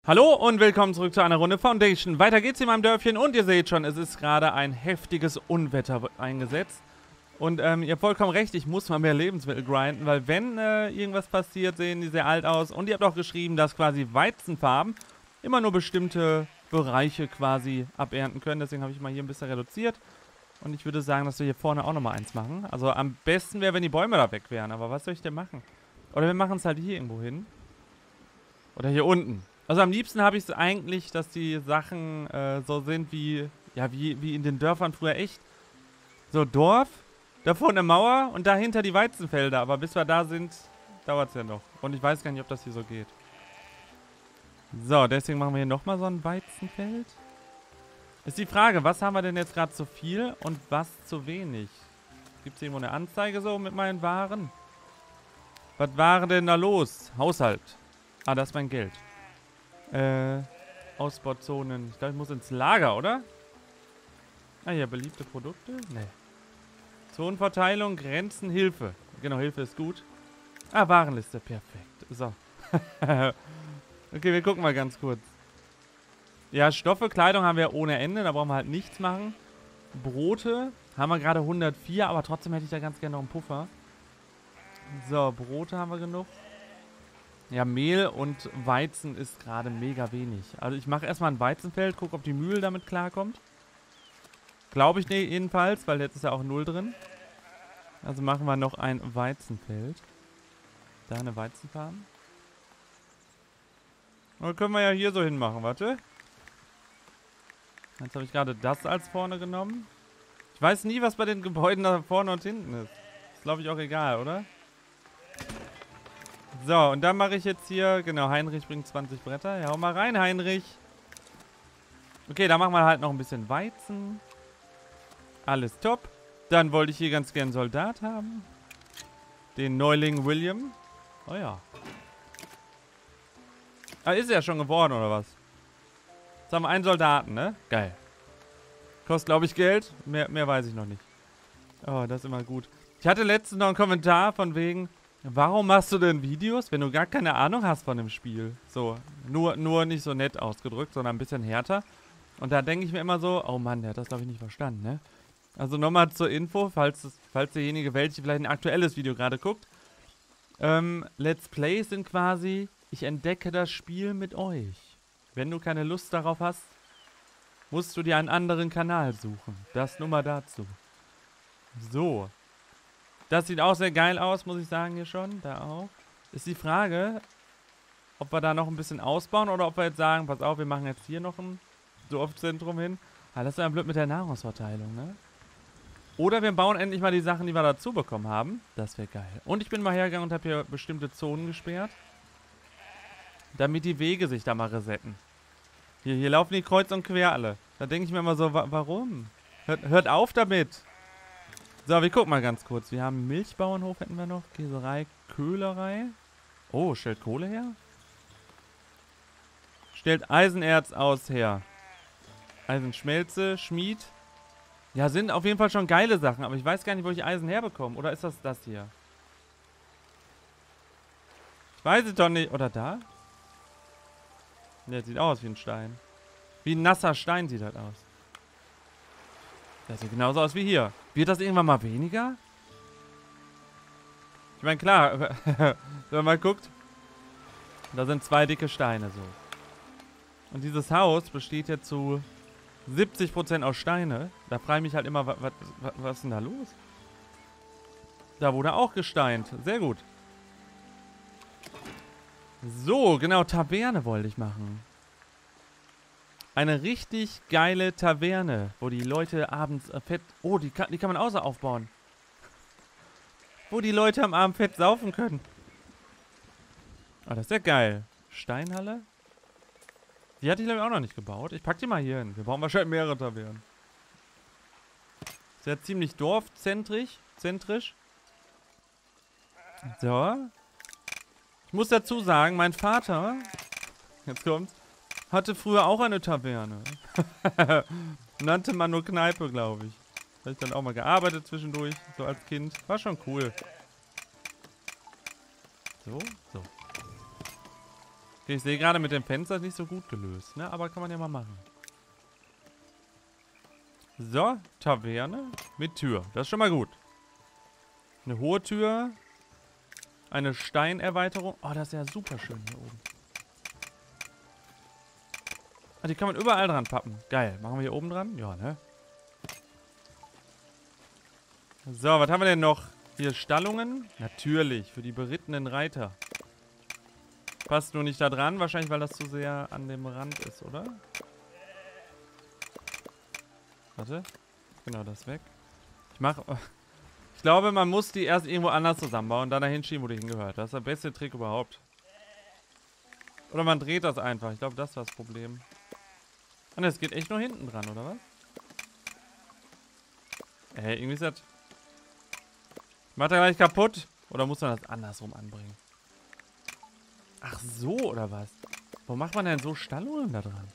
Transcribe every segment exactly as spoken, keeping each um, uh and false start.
Hallo und willkommen zurück zu einer Runde Foundation. Weiter geht's in meinem Dörfchen und ihr seht schon, es ist gerade ein heftiges Unwetter eingesetzt. Und ähm, ihr habt vollkommen recht, ich muss mal mehr Lebensmittel grinden, weil wenn äh, irgendwas passiert, sehen die sehr alt aus. Und ihr habt auch geschrieben, dass quasi Weizenfarben immer nur bestimmte Bereiche quasi abernten können. Deswegen habe ich mal hier ein bisschen reduziert. Und ich würde sagen, dass wir hier vorne auch nochmal eins machen. Also am besten wäre, wenn die Bäume da weg wären. Aber was soll ich denn machen? Oder wir machen es halt hier irgendwo hin. Oder hier unten. Also am liebsten habe ich es eigentlich, dass die Sachen äh, so sind wie, ja, wie, wie in den Dörfern früher echt. So Dorf, davor eine Mauer und dahinter die Weizenfelder. Aber bis wir da sind, dauert es ja noch. Und ich weiß gar nicht, ob das hier so geht. So, deswegen machen wir hier nochmal so ein Weizenfeld. Ist die Frage, was haben wir denn jetzt gerade zu viel und was zu wenig? Gibt es irgendwo eine Anzeige so mit meinen Waren? Was war denn da los? Haushalt. Ah, das ist mein Geld. Äh, Ausbauzonen. Ich glaube, ich muss ins Lager, oder? Ah ja, beliebte Produkte? Nee. Zonenverteilung, Grenzen, Hilfe. Genau, Hilfe ist gut. Ah, Warenliste, perfekt. So. Okay, wir gucken mal ganz kurz. Ja, Stoffe, Kleidung haben wir ohne Ende, da brauchen wir halt nichts machen. Brote haben wir gerade hundertvier, aber trotzdem hätte ich da ganz gerne noch einen Puffer. So, Brote haben wir genug. Ja, Mehl und Weizen ist gerade mega wenig. Also ich mache erstmal ein Weizenfeld, gucke, ob die Mühle damit klarkommt. Glaube ich nicht jedenfalls, weil jetzt ist ja auch null drin. Also machen wir noch ein Weizenfeld. Da eine Weizenfarm. Oder können wir ja hier so hinmachen, warte. Jetzt habe ich gerade das als vorne genommen. Ich weiß nie, was bei den Gebäuden da vorne und hinten ist. Ist glaube ich auch egal, oder? So, und dann mache ich jetzt hier, genau, Heinrich bringt zwanzig Bretter. Ja, hau mal rein, Heinrich. Okay, da machen wir halt noch ein bisschen Weizen. Alles top. Dann wollte ich hier ganz gern einen Soldat haben. Den Neuling William. Oh ja. Ah, ist er ja schon geworden, oder was? Jetzt haben wir einen Soldaten, ne? Geil. Kostet, glaube ich, Geld. Mehr, mehr weiß ich noch nicht. Oh, das ist immer gut. Ich hatte letztens noch einen Kommentar von wegen... Warum machst du denn Videos, wenn du gar keine Ahnung hast von dem Spiel? So, nur, nur nicht so nett ausgedrückt, sondern ein bisschen härter. Und da denke ich mir immer so, oh Mann, der hat das glaube ich nicht verstanden, ne? Also nochmal zur Info, falls, es, falls derjenige, welche vielleicht ein aktuelles Video gerade guckt. Ähm, Let's Plays sind quasi, ich entdecke das Spiel mit euch. Wenn du keine Lust darauf hast, musst du dir einen anderen Kanal suchen. Das nur mal dazu. So. Das sieht auch sehr geil aus, muss ich sagen, hier schon. Da auch. Ist die Frage, ob wir da noch ein bisschen ausbauen oder ob wir jetzt sagen, pass auf, wir machen jetzt hier noch ein Dorfzentrum hin. Ah, das ist ja blöd mit der Nahrungsverteilung, ne? Oder wir bauen endlich mal die Sachen, die wir dazu bekommen haben. Das wäre geil. Und ich bin mal hergegangen und habe hier bestimmte Zonen gesperrt. Damit die Wege sich da mal resetten. Hier, hier laufen die kreuz und quer alle. Da denke ich mir immer so, wa warum? Hört, hört auf damit! So, wir gucken mal ganz kurz. Wir haben einen Milchbauernhof, hätten wir noch. Käserei, Köhlerei. Oh, stellt Kohle her? Stellt Eisenerz aus her. Eisenschmelze, Schmied. Ja, sind auf jeden Fall schon geile Sachen, aber ich weiß gar nicht, wo ich Eisen herbekomme. Oder ist das das hier? Ich weiß es doch nicht. Oder da? Der sieht aus wie ein Stein. Wie ein nasser Stein sieht das aus. Das sieht genauso aus wie hier. Wird das irgendwann mal weniger? Ich meine, klar, wenn man mal guckt, da sind zwei dicke Steine so. Und dieses Haus besteht jetzt zu siebzig Prozent aus Steine. Da frage ich mich halt immer, was, was, was ist denn da los? Da wurde auch gesteint. Sehr gut. So, genau, Taverne wollte ich machen. Eine richtig geile Taverne, wo die Leute abends äh, fett... Oh, die kann, die kann man außer aufbauen. Wo die Leute am Abend fett saufen können. Oh, das ist ja geil. Steinhalle? Die hatte ich glaube ich auch noch nicht gebaut. Ich pack die mal hier hin. Wir brauchen wahrscheinlich mehrere Tavernen. Ist ja ziemlich dorfzentrisch. Zentrisch. So. Ich muss dazu sagen, mein Vater... Jetzt kommt's. Hatte früher auch eine Taverne. Nannte man nur Kneipe, glaube ich. Habe ich dann auch mal gearbeitet zwischendurch, so als Kind. War schon cool. So, so. Okay, ich sehe gerade mit dem Fenster nicht so gut gelöst, ne? Aber kann man ja mal machen. So, Taverne mit Tür. Das ist schon mal gut. Eine hohe Tür. Eine Steinerweiterung. Oh, das ist ja super schön hier oben. Ah, die kann man überall dran pappen. Geil. Machen wir hier oben dran? Ja, ne? So, was haben wir denn noch? Hier Stallungen. Natürlich, für die berittenen Reiter. Passt nur nicht da dran. Wahrscheinlich, weil das zu sehr an dem Rand ist, oder? Warte. Genau, das weg. Ich mache... Ich glaube, man muss die erst irgendwo anders zusammenbauen und dann dahin schieben, wo die hingehört. Das ist der beste Trick überhaupt. Oder man dreht das einfach. Ich glaube, das war das Problem. Und es geht echt nur hinten dran, oder was? Ey, irgendwie ist das... Macht er gleich kaputt? Oder muss man das andersrum anbringen? Ach so, oder was? Wo macht man denn so Stallungen da dran?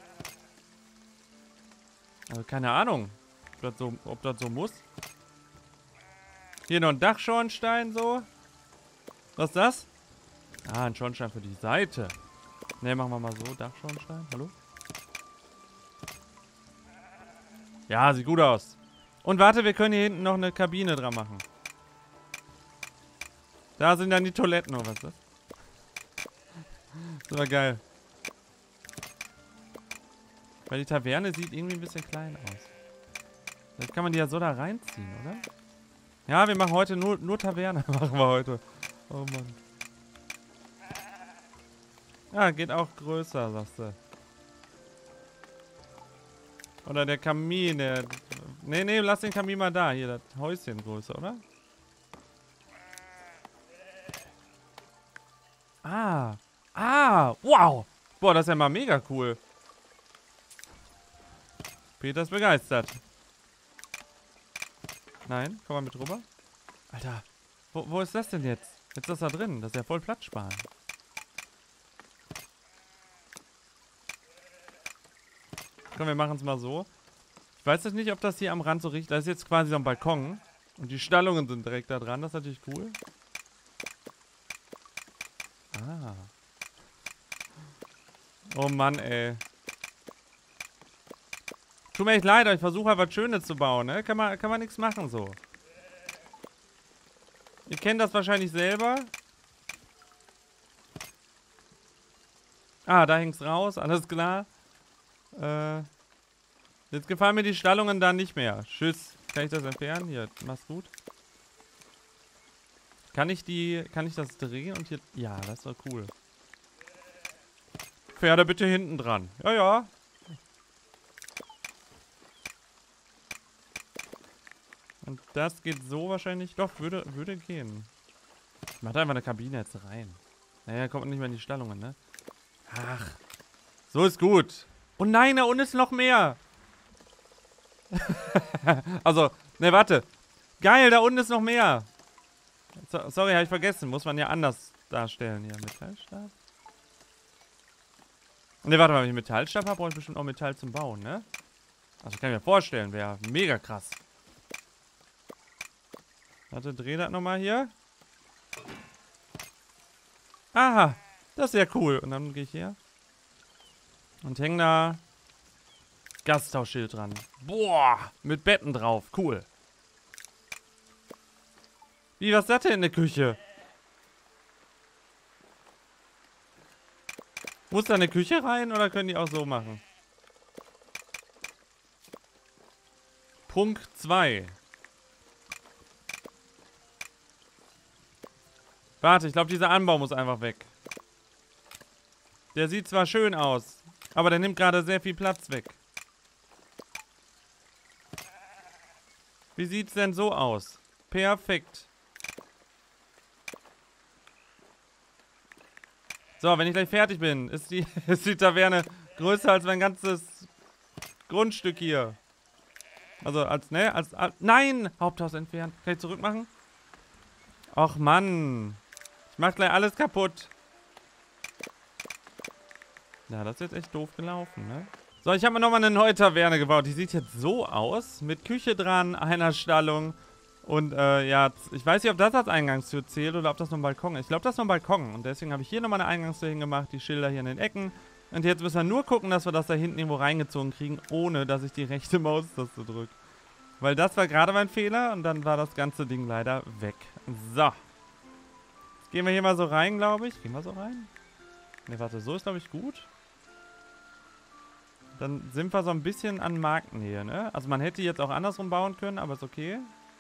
Also keine Ahnung, ob das so, ob das so muss. Hier noch ein Dachschornstein so. Was ist das? Ah, ein Schornstein für die Seite. Ne, machen wir mal so. Dachschornstein. Hallo? Ja, sieht gut aus. Und warte, wir können hier hinten noch eine Kabine dran machen. Da sind dann die Toiletten, oder was ist das? Das war geil. Weil die Taverne sieht irgendwie ein bisschen klein aus. Vielleicht kann man die ja so da reinziehen, oder? Ja, wir machen heute nur, nur Taverne. Machen wir heute. Oh Mann. Ja, geht auch größer, sagst du. Oder der Kamin, der... Nee, nee, lass den Kamin mal da. Hier, das Häuschen größer, oder? Ah. Ah. Wow. Boah, das ist ja mal mega cool. Peter ist begeistert. Nein, komm mal mit rüber. Alter, wo, wo ist das denn jetzt? Jetzt ist das da drin. Das ist ja voll Platz sparen. Komm, wir machen es mal so. Ich weiß jetzt nicht, ob das hier am Rand so richtig... Da ist jetzt quasi so ein Balkon. Und die Stallungen sind direkt da dran. Das ist natürlich cool. Ah. Oh Mann, ey. Tut mir echt leid, ich versuche halt was Schönes zu bauen, ne? Kann man, kann man nichts machen so. Ihr kennt das wahrscheinlich selber. Ah, da hängt's raus, alles klar. Äh, jetzt gefallen mir die Stallungen da nicht mehr. Tschüss. Kann ich das entfernen? Hier, mach's gut. Kann ich die, kann ich das drehen und hier... Ja, das ist doch cool. Pferde bitte hinten dran. Ja, ja. Und das geht so wahrscheinlich... Doch, würde, würde gehen. Ich mach da einfach eine Kabine jetzt rein. Naja, kommt man nicht mehr in die Stallungen, ne? Ach. So ist gut. Oh nein, da unten ist noch mehr. Also, ne, warte. Geil, da unten ist noch mehr. So, sorry, habe ich vergessen. Muss man ja anders darstellen hier. Metallstab. Ne, warte mal, wenn ich Metallstab habe, brauche ich bestimmt auch Metall zum Bauen, ne? Also, kann ich mir vorstellen, wäre mega krass. Warte, dreh das nochmal hier. Aha, das ist ja cool. Und dann gehe ich hier. Und hänge da Gastausschild dran. Boah, mit Betten drauf. Cool. Wie, was ist das denn in der Küche? Muss da eine Küche rein oder können die auch so machen? Punkt zwei. Warte, ich glaube, dieser Anbau muss einfach weg. Der sieht zwar schön aus, aber der nimmt gerade sehr viel Platz weg. Wie sieht's denn so aus? Perfekt. So, wenn ich gleich fertig bin, ist die, ist die Taverne größer als mein ganzes Grundstück hier. Also als, ne, als, als nein! Haupthaus entfernen. Kann ich zurückmachen? Och Mann. Ich mach gleich alles kaputt. Ja, das ist jetzt echt doof gelaufen, ne? So, ich habe mir nochmal eine neue Taverne gebaut. Die sieht jetzt so aus. Mit Küche dran, einer Stallung. Und äh, ja, ich weiß nicht, ob das als Eingangstür zählt oder ob das nur ein Balkon ist. Ich glaube, das ist nur ein Balkon. Und deswegen habe ich hier nochmal eine Eingangstür hingemacht, die Schilder hier in den Ecken. Und jetzt müssen wir nur gucken, dass wir das da hinten irgendwo reingezogen kriegen, ohne dass ich die rechte Maustaste drücke. Weil das war gerade mein Fehler und dann war das ganze Ding leider weg. So. Jetzt gehen wir hier mal so rein, glaube ich. Gehen wir so rein? Ne, warte, so ist, glaube ich, gut. Dann sind wir so ein bisschen an Marktnähe, ne? Also man hätte jetzt auch andersrum bauen können, aber ist okay.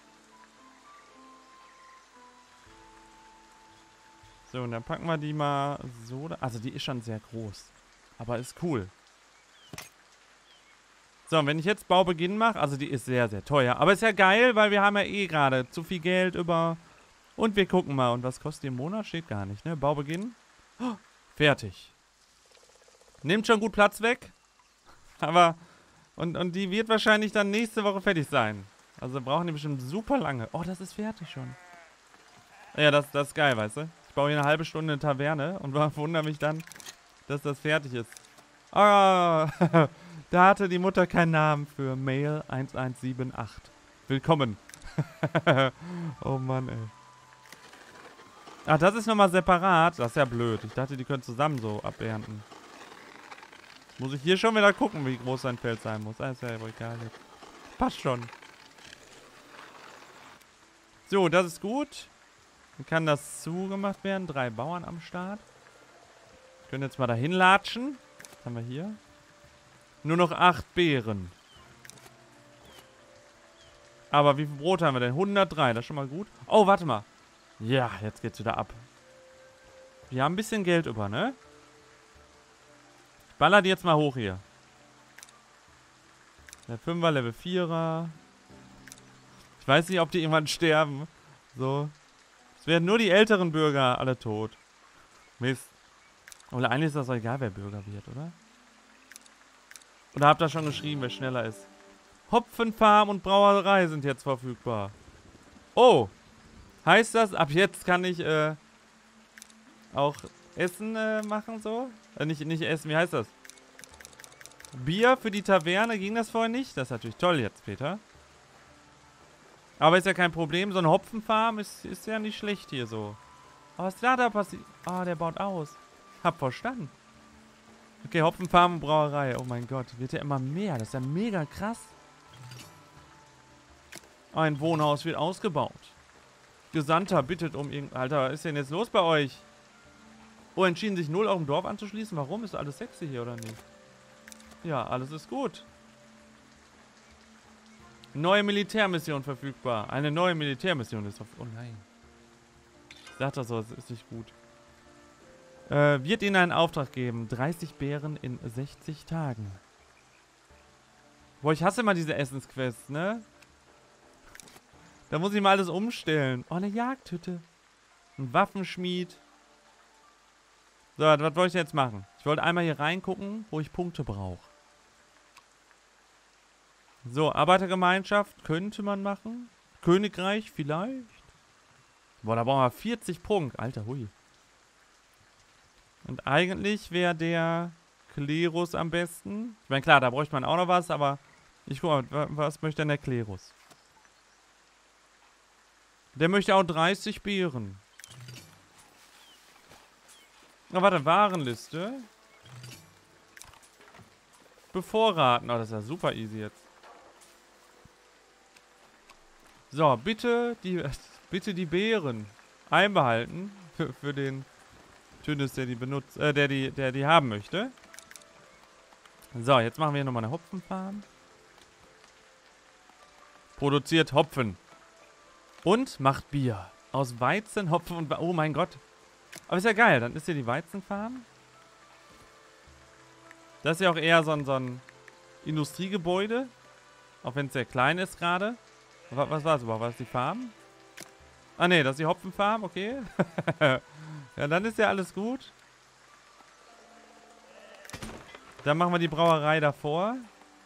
So, und dann packen wir die mal so da. Also die ist schon sehr groß. Aber ist cool. So, und wenn ich jetzt Baubeginn mache, also die ist sehr, sehr teuer. Aber ist ja geil, weil wir haben ja eh gerade zu viel Geld über. Und wir gucken mal. Und was kostet die im Monat? Steht gar nicht, ne? Baubeginn. Oh, fertig. Nimmt schon gut Platz weg. Aber, und, und die wird wahrscheinlich dann nächste Woche fertig sein. Also brauchen die bestimmt super lange. Oh, das ist fertig schon. Ja, das, das ist geil, weißt du? Ich baue hier eine halbe Stunde eine Taverne und wundere mich dann, dass das fertig ist. Ah, da hatte die Mutter keinen Namen für Mail eins eins sieben acht. Willkommen. Oh Mann, ey. Ach, das ist nochmal separat. Das ist ja blöd. Ich dachte, die können zusammen so abernten. Muss ich hier schon wieder gucken, wie groß sein Feld sein muss. Ah, ist ja wohl egal jetzt. Passt schon. So, das ist gut. Dann kann das zugemacht werden. Drei Bauern am Start. Können jetzt mal dahin latschen. Was haben wir hier? Nur noch acht Beeren. Aber wie viel Brot haben wir denn? hundertdrei, das ist schon mal gut. Oh, warte mal. Ja, jetzt geht's wieder ab. Wir haben ein bisschen Geld über, ne? Ich baller die jetzt mal hoch hier. Der Fünfer, Level Vierer. Ich weiß nicht, ob die irgendwann sterben. So. Es werden nur die älteren Bürger alle tot. Mist. Oder eigentlich ist das auch egal, wer Bürger wird, oder? Oder habt ihr schon geschrieben, wer schneller ist? Hopfenfarm und Brauerei sind jetzt verfügbar. Oh. Heißt das, ab jetzt kann ich äh, auch Essen äh, machen so? Äh, nicht, nicht Essen, wie heißt das? Bier für die Taverne, ging das vorher nicht? Das ist natürlich toll jetzt, Peter. Aber ist ja kein Problem, so eine Hopfenfarm ist, ist ja nicht schlecht hier so. Oh, was ist da da passiert? Ah, oh, der baut aus. Hab verstanden. Okay, Hopfenfarm und Brauerei. Oh mein Gott, wird ja immer mehr. Das ist ja mega krass. Ein Wohnhaus wird ausgebaut. Gesandter bittet um irgend... Alter, was ist denn jetzt los bei euch? Oh, entschieden sich null eurem Dorf anzuschließen. Warum? Ist alles sexy hier oder nicht? Ja, alles ist gut. Neue Militärmission verfügbar. Eine neue Militärmission ist verfügbar. Oh nein. Ich sag das so, es ist nicht gut. Äh, wird Ihnen einen Auftrag geben. dreißig Beeren in sechzig Tagen. Boah, ich hasse immer diese Essensquests, ne? Da muss ich mal alles umstellen. Oh, eine Jagdhütte. Ein Waffenschmied. So, was, was wollte ich denn jetzt machen? Ich wollte einmal hier reingucken, wo ich Punkte brauche. So, Arbeitergemeinschaft könnte man machen. Königreich vielleicht. Boah, da brauchen wir vierzig Punkte. Alter, hui. Und eigentlich wäre der Klerus am besten. Ich meine, klar, da bräuchte man auch noch was, aber ich guck mal, was möchte denn der Klerus? Der möchte auch dreißig Beeren. Na, warte, Warenliste. Bevorraten. Oh, das ist ja super easy jetzt. So, bitte die, bitte die Beeren einbehalten für, für den Tünnes, der die benutzt, äh, der die, der die haben möchte. So, jetzt machen wir hier nochmal eine Hopfenfarm. Produziert Hopfen. Und macht Bier. Aus Weizen, Hopfen und... Ba oh mein Gott. Aber ist ja geil. Dann ist hier die Weizenfarm. Das ist ja auch eher so ein, so ein Industriegebäude. Auch wenn es sehr klein ist gerade. Was, was war es überhaupt? War das die Farm? Ah ne, das ist die Hopfenfarm. Okay. Ja, dann ist ja alles gut. Dann machen wir die Brauerei davor.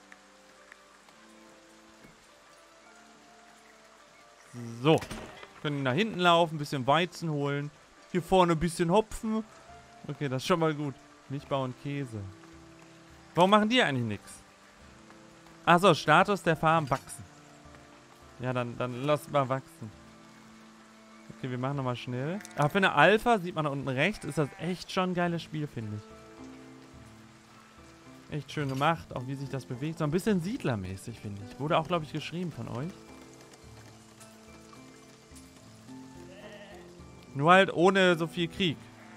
So. Können nach hinten laufen, ein bisschen Weizen holen. Hier vorne ein bisschen Hopfen. Okay, das ist schon mal gut. Milchbau und Käse. Warum machen die eigentlich nichts? Achso, Status der Farm wachsen. Ja, dann, dann lass mal wachsen. Okay, wir machen nochmal schnell. Aber für eine Alpha, sieht man da unten rechts, ist das echt schon ein geiles Spiel, finde ich. Echt schön gemacht, auch wie sich das bewegt. So ein bisschen siedlermäßig, finde ich. Wurde auch, glaube ich, geschrieben von euch. Nur halt ohne so viel Krieg.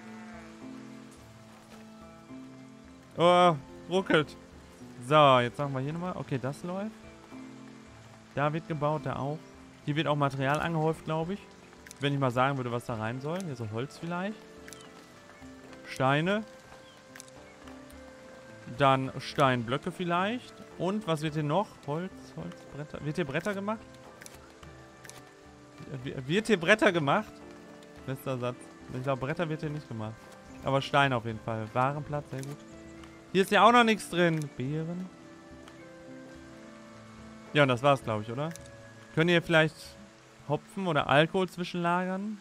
Oh, ruckelt. So, jetzt machen wir hier nochmal. Okay, das läuft. Da wird gebaut, da auch. Hier wird auch Material angehäuft, glaube ich. Wenn ich mal sagen würde, was da rein soll. Hier so Holz vielleicht. Steine. Dann Steinblöcke vielleicht. Und was wird hier noch? Holz, Holz, Bretter. Wird hier Bretter gemacht? Wird hier Bretter gemacht? Bester Satz. Ich glaube, Bretter wird hier nicht gemacht. Aber Stein auf jeden Fall. Warenplatz, sehr gut. Hier ist ja auch noch nichts drin. Beeren. Ja, und das war's, glaube ich, oder? Könnt ihr vielleicht Hopfen oder Alkohol zwischenlagern?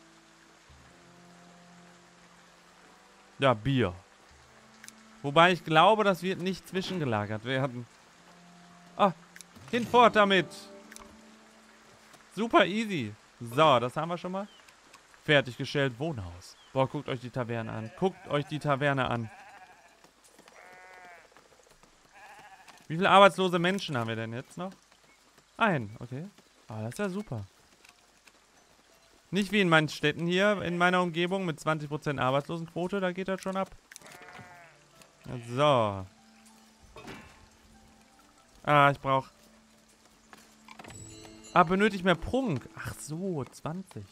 Ja, Bier. Wobei ich glaube, das wird nicht zwischengelagert werden. Ah, hinfort damit. Super easy. So, das haben wir schon mal. Fertiggestellt, Wohnhaus. Boah, guckt euch die Taverne an. Guckt euch die Taverne an. Wie viele arbeitslose Menschen haben wir denn jetzt noch? Ein, okay. Ah, das ist ja super. Nicht wie in meinen Städten hier, in meiner Umgebung mit zwanzig Prozent Arbeitslosenquote, da geht das schon ab. So. Ah, ich brauche... Ah, benötigt mehr Prunk. Ach so, zwanzig.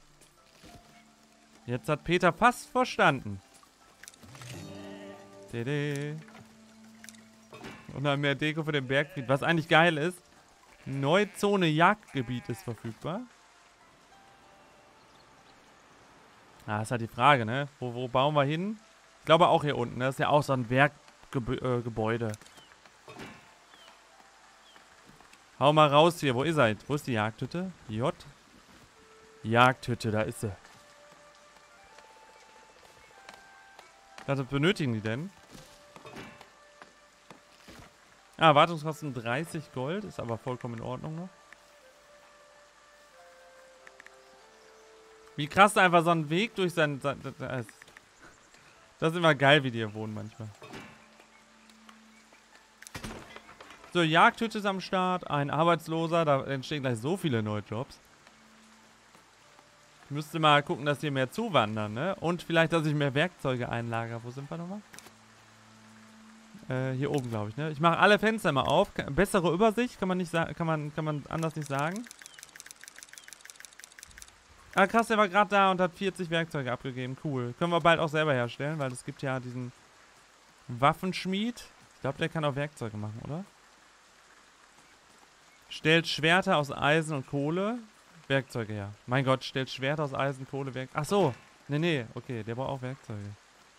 Jetzt hat Peter fast verstanden. Dede. Und dann mehr Deko für den Bergfried. Was eigentlich geil ist, Neuzone Jagdgebiet ist verfügbar. Ah, ist halt die Frage, ne? Wo, wo bauen wir hin? Ich glaube auch hier unten. Das ist ja auch so ein Werkgebäude. Äh, Hau mal raus hier. Wo ist er? Wo ist die Jagdhütte? J. Jagdhütte, da ist sie. Was benötigen die denn? Ah, Wartungskosten dreißig Gold. Ist aber vollkommen in Ordnung noch. Wie krass einfach so ein Weg durch sein... sein das, das ist immer geil, wie die hier wohnen manchmal. So, Jagdhütte ist am Start. Ein Arbeitsloser. Da entstehen gleich so viele neue Jobs. Ich müsste mal gucken, dass hier mehr zuwandern, ne? Und vielleicht, dass ich mehr Werkzeuge einlagere. Wo sind wir nochmal? Äh, hier oben, glaube ich, ne? Ich mache alle Fenster mal auf. Bessere Übersicht, kann man nicht sagen, kann man, kann man anders nicht sagen. Ah, krass, der war gerade da und hat vierzig Werkzeuge abgegeben. Cool. Können wir bald auch selber herstellen, weil es gibt ja diesen Waffenschmied. Ich glaube, der kann auch Werkzeuge machen, oder? Stellt Schwerter aus Eisen und Kohle. Werkzeuge her. Mein Gott, stellt Schwerter aus Eisen, Kohle, Werkzeuge. Ach so. Nee, nee. Okay, der braucht auch Werkzeuge.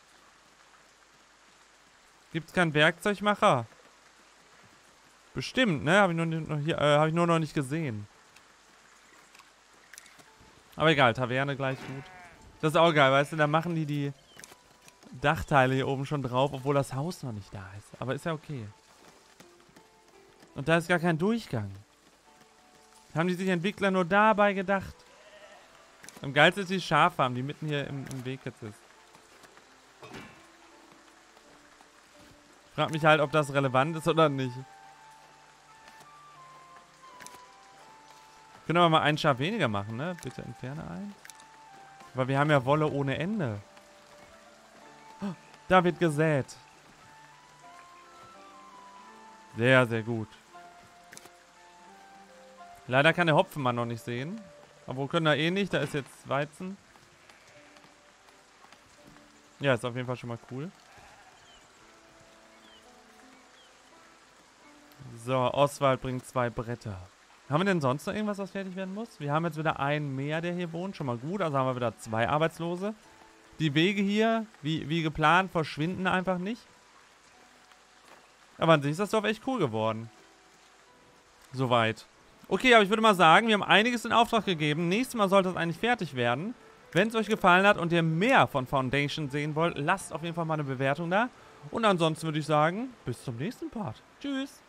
Gibt's keinen Werkzeugmacher? Bestimmt, ne? Habe ich, nur, noch hier, äh, hab ich nur noch nicht gesehen. Aber egal, Taverne gleich gut. Das ist auch geil, weißt du? Da machen die die Dachteile hier oben schon drauf, obwohl das Haus noch nicht da ist. Aber ist ja okay. Und da ist gar kein Durchgang. Haben die sich Entwickler nur dabei gedacht? Am geilsten ist die Schaffarm, die mitten hier im, im Weg jetzt ist. Ich frag mich halt, ob das relevant ist oder nicht. Können wir mal ein Schaf weniger machen, ne? Bitte entferne eins. Aber wir haben ja Wolle ohne Ende. Oh, da wird gesät. Sehr, sehr gut. Leider kann der Hopfenmann noch nicht sehen. Obwohl können wir eh nicht. Da ist jetzt Weizen. Ja, ist auf jeden Fall schon mal cool. So, Oswald bringt zwei Bretter. Haben wir denn sonst noch irgendwas, was fertig werden muss? Wir haben jetzt wieder einen mehr, der hier wohnt. Schon mal gut. Also haben wir wieder zwei Arbeitslose. Die Wege hier, wie, wie geplant, verschwinden einfach nicht. Aber an sich ist das Dorf echt cool geworden. Soweit. Okay, aber ich würde mal sagen, wir haben einiges in Auftrag gegeben. Nächstes Mal sollte es eigentlich fertig werden. Wenn es euch gefallen hat und ihr mehr von Foundation sehen wollt, lasst auf jeden Fall mal eine Bewertung da. Und ansonsten würde ich sagen, bis zum nächsten Part. Tschüss.